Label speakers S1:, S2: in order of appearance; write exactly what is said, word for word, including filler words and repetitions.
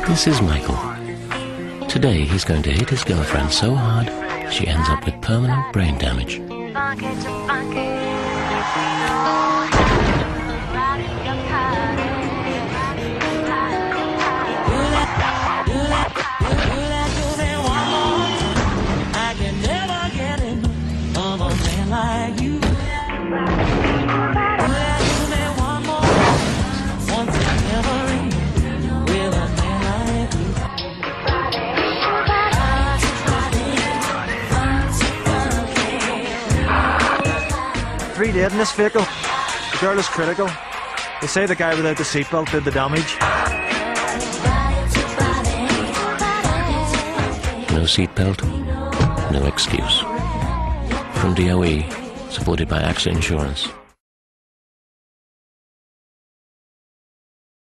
S1: This is Michael. Today he's going to hit his girlfriend so hard she ends up with permanent brain damage.
S2: Three dead in this vehicle. The girl is critical. They say the guy without the seatbelt did the damage.
S1: No seatbelt, no excuse. From D O E, supported by AXA Insurance.